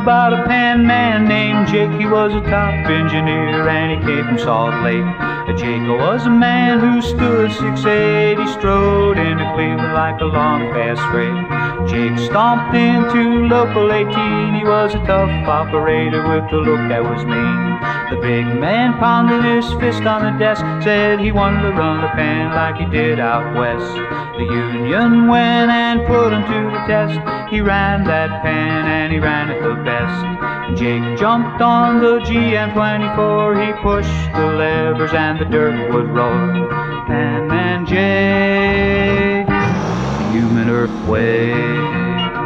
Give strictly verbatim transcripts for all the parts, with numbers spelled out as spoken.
about a Pan Man named Jake. He was a top engineer and he came from Salt Lake. Jake was a man who stood six eight. He strode into Cleveland like a long fast freight. Jake stomped into local eighteen. He was a tough operator with a look that was mean. The big man pounded his fist on the desk, said he wanted to run the Pan like he did out west. The union went and put him to the test. He ran that Pan and he ran it the best. Jake jumped on the G M twenty-four. He pushed the levers and the dirt would roll. Pan Man Jake, the human earthquake.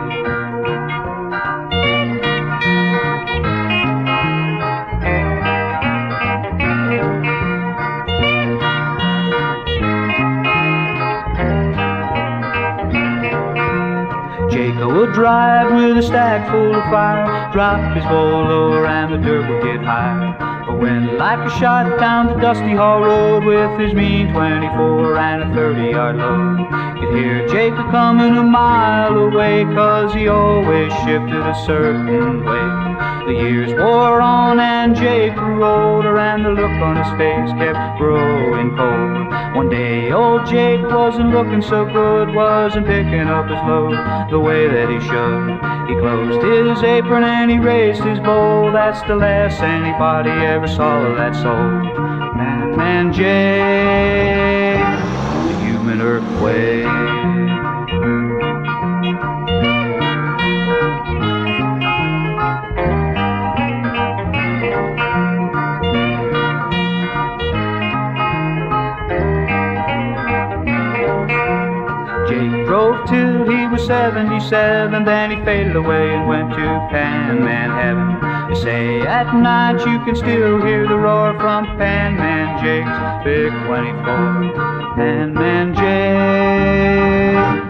Jake would drive with a stack full of fire, drop his bowl lower and the dirt would get higher. But went like a shot down the dusty Hall Road with his mean twenty-four and a thirty yard load. You'd hear Jake coming a mile away, cause he always shifted a certain way. The years wore on and Jake grew older, and the look on his face kept growing cold. One day old Jake wasn't looking so good, wasn't picking up his load the way that he should. He closed his apron and he raised his bowl. That's the last anybody ever saw of that soul. Man, Man Jake, the human earthquake. Jake drove till he was seventy-seven, then he faded away and went to Pan Man heaven. They say at night you can still hear the roar from Pan Man Jake's big twenty-four. Pan Man Jake.